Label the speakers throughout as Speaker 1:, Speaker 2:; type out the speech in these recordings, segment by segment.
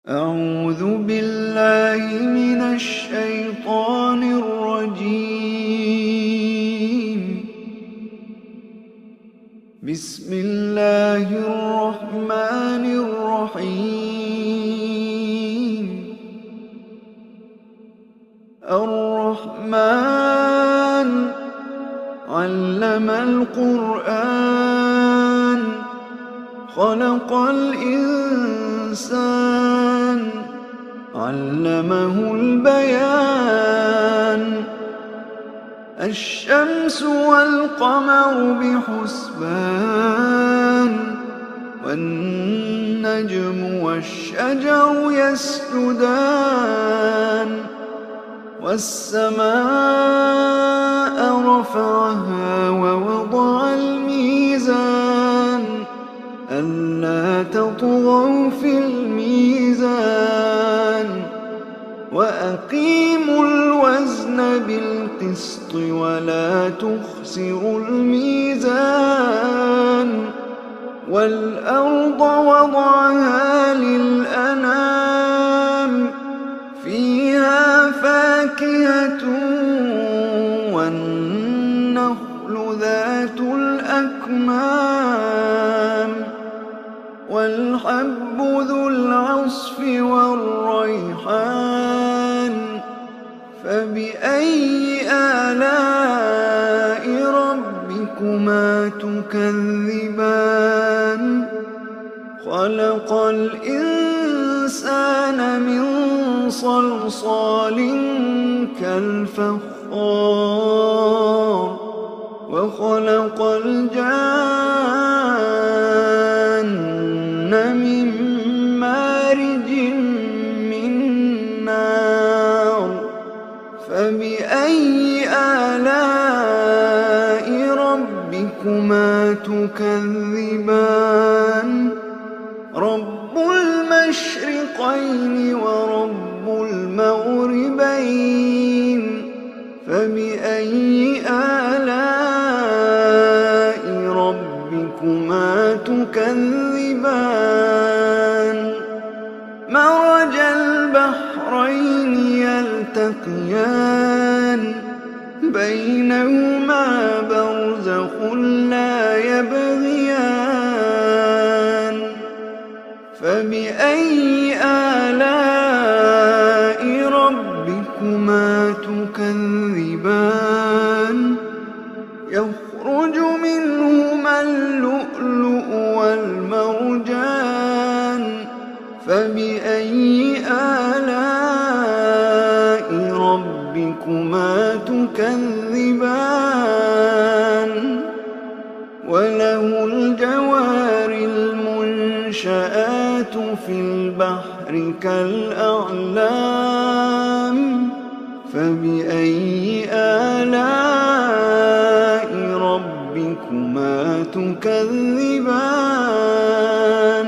Speaker 1: أعوذ بالله من الشيطان الرجيم. بسم الله الرحمن الرحيم. الرحمن علم القرآن خلق الإنسان علمه البيان. الشمس والقمر بحسبان والنجم والشجر يسجدان. والسماء رفعها ووضع الميزان ألا تطغوا في الميزان وأقيموا الوزن بالقسط ولا تخسروا الميزان. والأرض وضعها للأنام فيها فاكهة والنخل ذات الأكمام والحب ذو العصف والريحان. فبأي آلاء ربكما تكذبان؟ خلق الإنسان من صلصال كالفخار وخلق الجان من مارج من نار. فبأي آلاء ربكما تكذبان؟ رب المشرقين ورب المغربين. فبأي آلاء ربكما تكذبان؟ مرج البحرين يلتقيان بينهما برزخ لا يبغيان. فبأي آلاء ربكما تكذبان؟ يخرج منهما اللؤلؤ والمرجان. فبأي آلاء ربكما تكذبان؟ وله الجوار المنشآت في البحر كالأعلام. فبأي آلاء ربكما تكذبان؟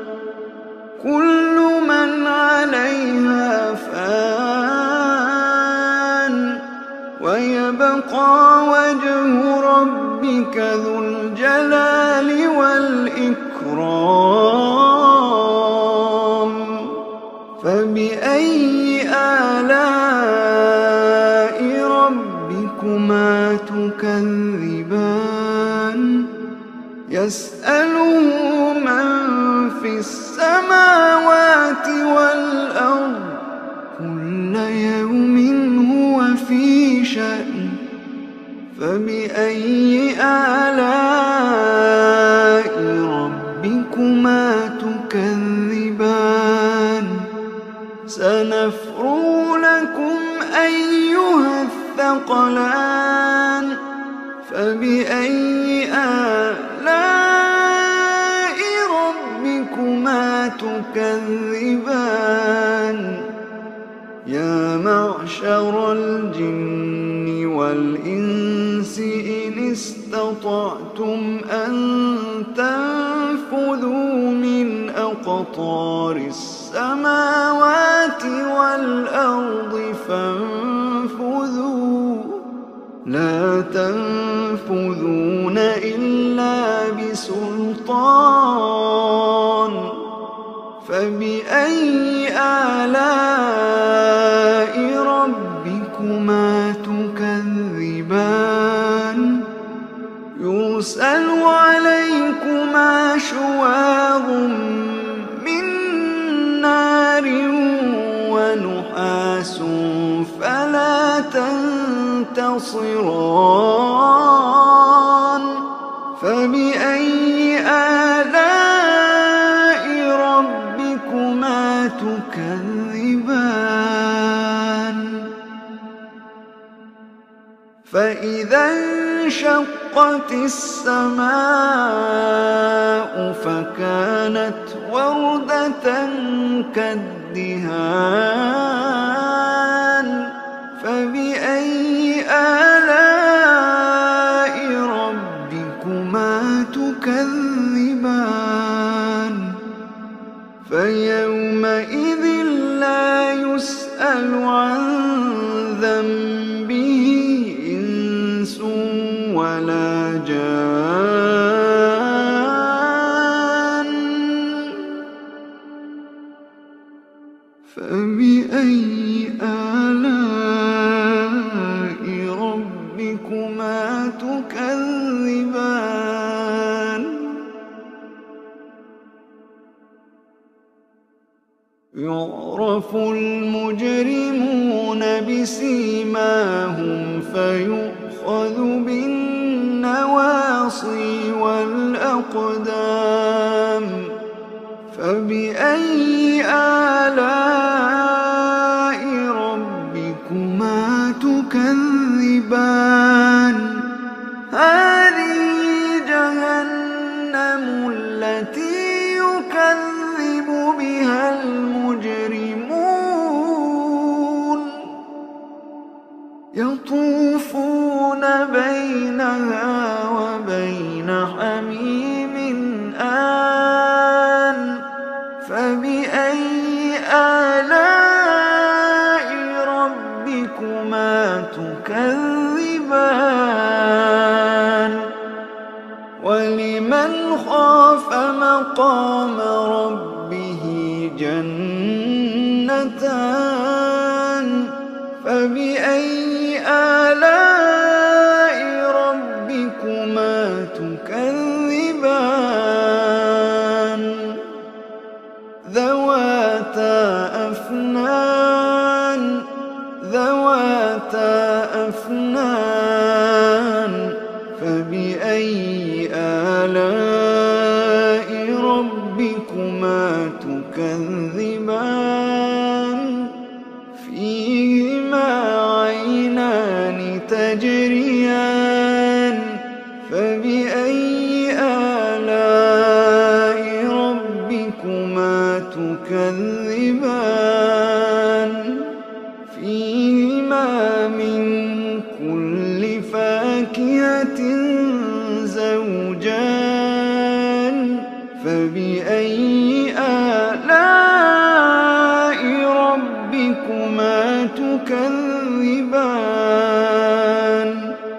Speaker 1: كل من عليها فان ويبقى وجه ربك ذو الجلال والإكرام. فبأي آلاء ربكما تكذبان؟ يسأله من في السماوات والأرض كل يوم هو في شأن. فبأي آلاء ربكما تكذبان؟ سنفرغ لكم أيها الثقلان. فبأي آلاء ربكما تكذبان؟ يا معشر الجن والإنس إن استطعتم أن تنفذوا من أقطار السماوات والأرض فانفذوا لا تنفذون إلا بسلطان. فبأي آلاء ربكما تكذبان يرسل عليكما شواظ من نار ونحاس فلا تنتصران فبأي آلاء ربكما تكذبان فإذا انشقت السماء فكانت وردة كالدهان فبأي آلاء ربكما تكذبان فيومئذ لا يسأل عن ذنبه إنس ولا جان فبأي آلاء ربكما تكذبان يعرف المجرمون بسيماهم فيؤخذ بالنواصي والأقدام فبأي آلاء ربكما تكذبان هذه جهنم التي يكذب بها المجرمون يطوفون بينها وبين حميم آن فبأي آلاء ربكما تكذبان ولمن خاف مقام ربه جنتان فبأي آلاء ربكما تكذبان ذواتا أفنان فبأي آلاء ربكما تكذبان فيهما عينان تجريان فبأي آلاء ربكما تكذبان فيهما من كل فاكهة زوجان فبأي آلاء ربكما تكذبان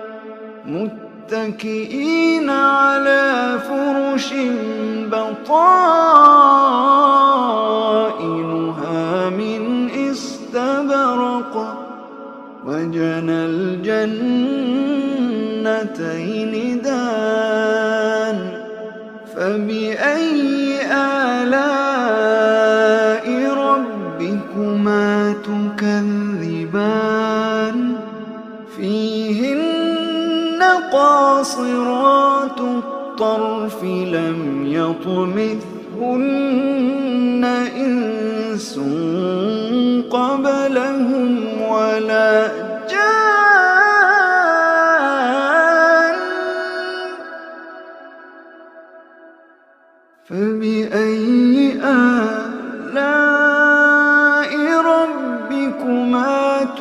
Speaker 1: متكئين على فرش بطائنها من استبرق وجنى الجنتين دان فبأي آلاء ربكما تكذبان فيهن قاصرات الطرف لم يطمثهن إنس قبلهم ولا جان فبأي آلاء ربكما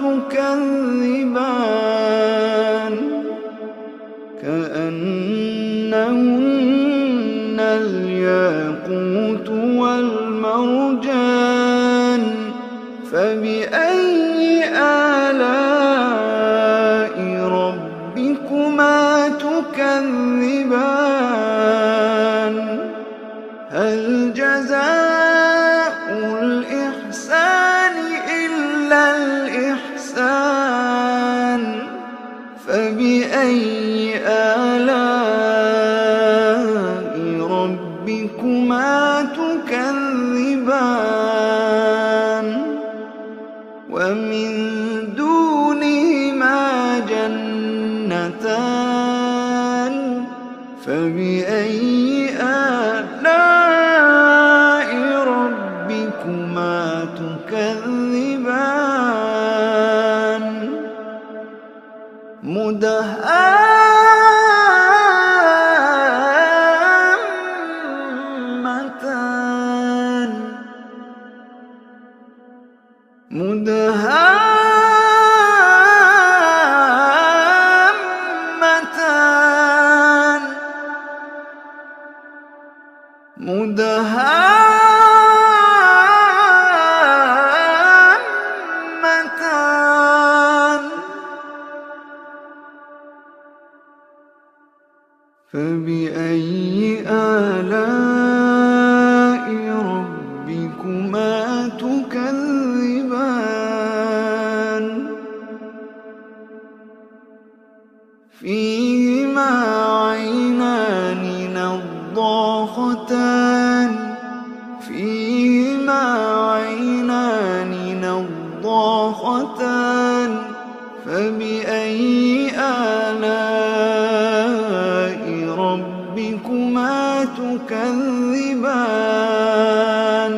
Speaker 1: تكذبان كأنهن الياقوت والمرجان فبأي آلاء ربكما تكذبان هل جزاء الإحسان فبأي آلاء ربكما تكذبان مدهامتان فبأي آلاء ربكما تكذبان فيهما عينان نضاختان فبأي آلاء ربكما تكذبان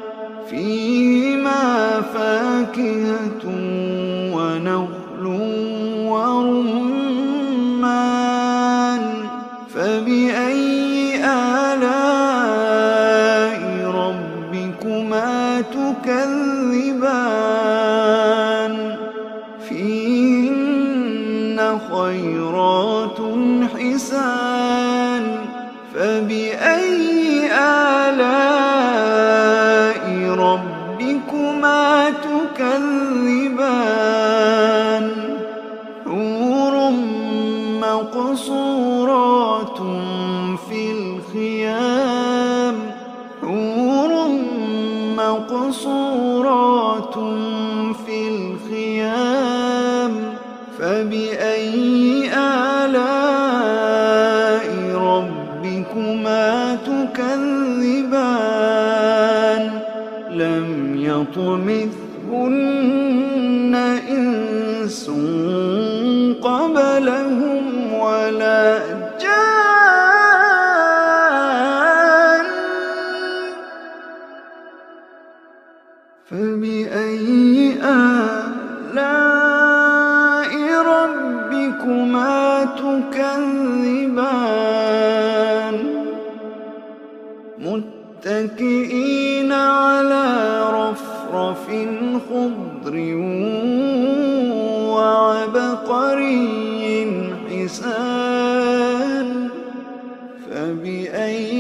Speaker 1: فيهما فاكهة ونخل ورمان فبأي آلاء ربكما تكذبان فيهن خيرات حسان فبأي آلاء ربكما تكذبان حور مقصورات في الخيام فبأي آلاء ربكما تكذبان لم يطمثهن إنس قبلهم ولا جان فبأي آلاء ربكما تكذبان متكئين على رفرف خضر وعبقري حسان فبأي